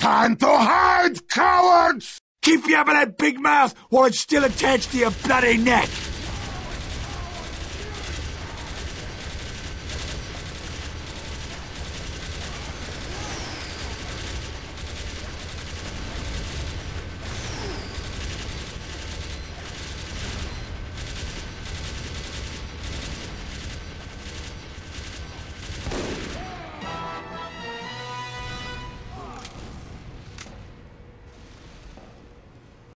Time to hide, cowards! Keep yapping that big mouth while it's still attached to your bloody neck.